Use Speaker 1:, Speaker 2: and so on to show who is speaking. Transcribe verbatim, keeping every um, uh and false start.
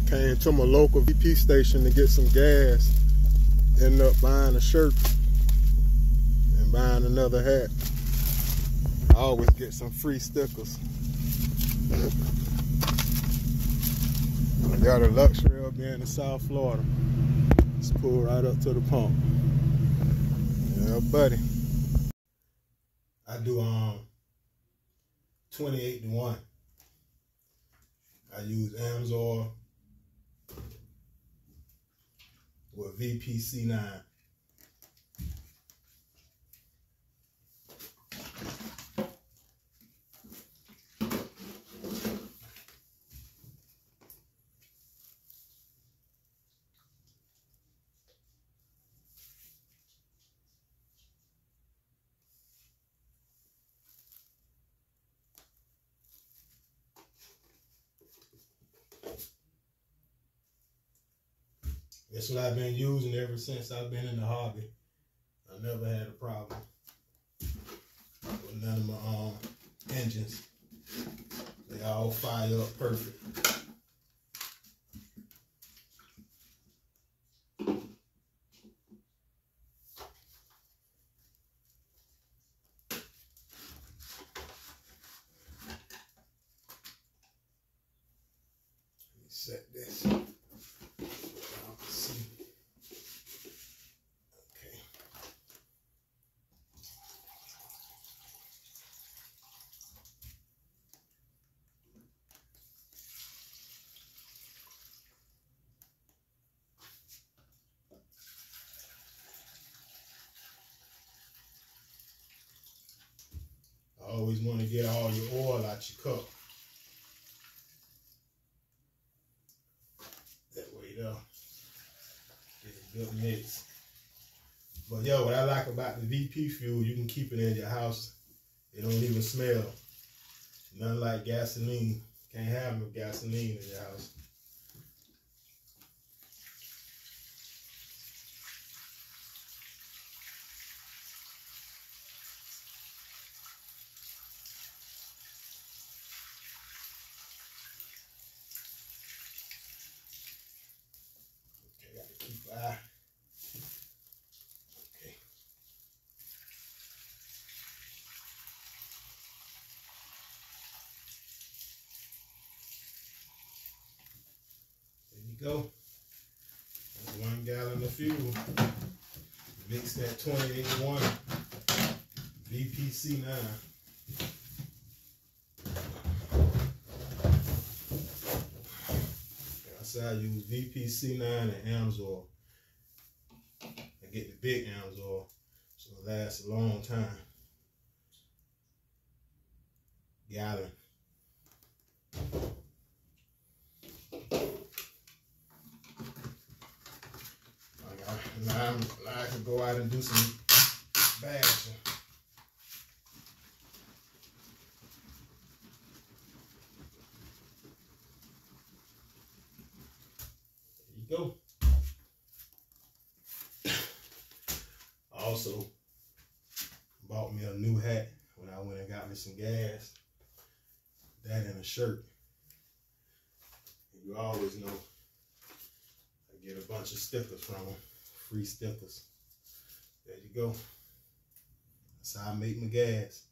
Speaker 1: Came to my local V P station to get some gas. Ended up buying a shirt and buying another hat. I always get some free stickers. Got the luxury of being in South Florida. Just pull right up to the pump. Yeah, buddy. I do um twenty-eight to one. I use amsoil with V P C nine. That's what I've been using ever since I've been in the hobby. I never had a problem with none of my um, engines. They all fire up perfect. Let me set this. Always want to get all your oil out your cup. That way though, get a good mix. But yo, what I like about the V P fuel, you can keep it in your house. It don't even smell. Nothing like gasoline. Can't have no gasoline in your house. Go. That's one gallon of fuel. Mix that twenty-eight to one V P C nine. I say I use V P C nine and amsoil. I get the big amsoil, so it lasts a long time. Gallon. Now, I'm, now I can go out and do some bashing. There you go. Also, bought me a new hat when I went and got me some gas. That and a shirt. You always know I get a bunch of stickers from them. Free stickers. There you go. That's how I make my gas.